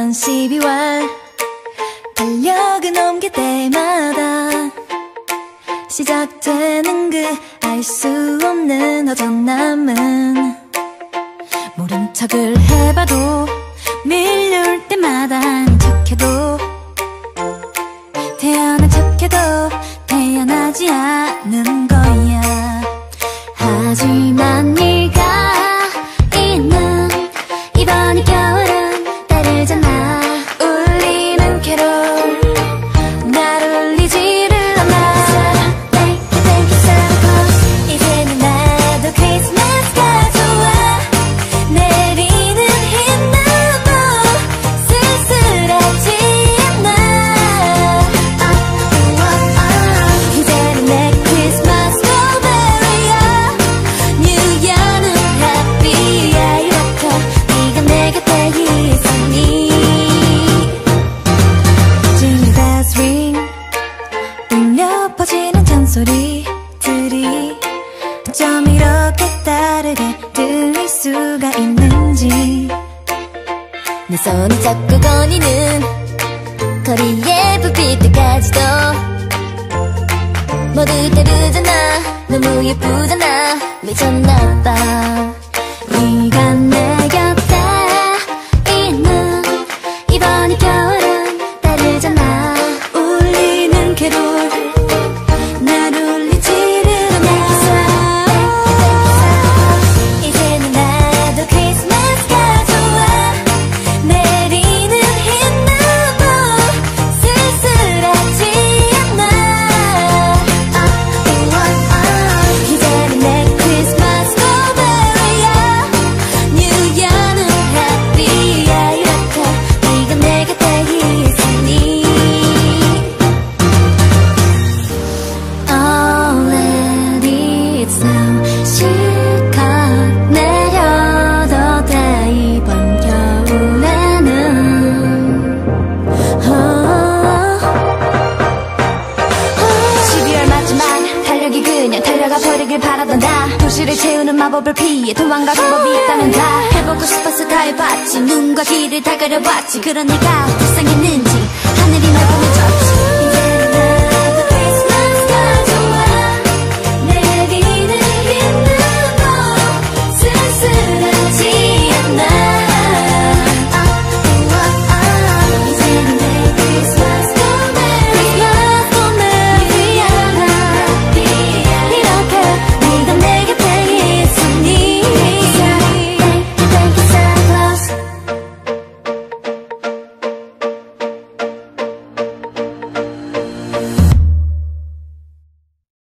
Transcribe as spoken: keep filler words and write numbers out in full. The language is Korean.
내년 십이월 달력을 넘길 때마다 시작되는 그 알 수 없는 허전함은 모른 척을 해봐도 밀려올 때마다 아닌 척해도 태어난 척해도 태어나지 않는 거야. 하지만 네가 있는 이번이 겨울은 다르잖아. 울리는 캐롤 날 울리지를 않아. Make it make it simple. 이제는 나도 크리스마스가 좋아. 내리는 흰 눈도 쓸쓸하지 않아. oh, oh, oh. 이제는 내 크리스마스 고베리야. New Year는 happy야. 이렇게 네가 내 곁에 있으니 Jingle bells ring 울려 퍼지는 잔소리들이 어쩜 이렇게 다르게 들릴 수가 있는지. 내 손을 잡고 거니는 거리의 불빛들까지도 모두 다르잖아. 너무 예쁘잖아. 미쳤나봐. 네가 내 곁에 있는 이번이 겨울은 다르잖아. 울리는 캐롤 날 울리지를 않아. 이제는 나도 크리스마스가 좋아. 내리는 흰 눈도 쓸쓸하지 않아. oh, oh, oh. 이제는 내 크리스마스 고베리야. New Year는 happy야. 이렇게 네가 내 곁에 있으니 All let it snow. 실컷 내려도 돼 이번 겨울에는. 십이월 마지막 달력이 그냥 달려가 버리길 바라던 나. 도시를 채우는 마법을 피해 도망갈 방법이 있다면 다 해보고 싶어서 다 해봤지. 눈과 귀를 다 가려봤지. 그런 네가 불쌍했는지 하늘이 날 보면